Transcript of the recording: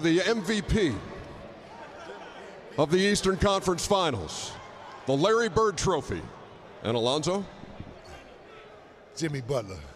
the MVP of the Eastern Conference Finals, the Larry Bird Trophy. And Alonzo? Jimmy Butler.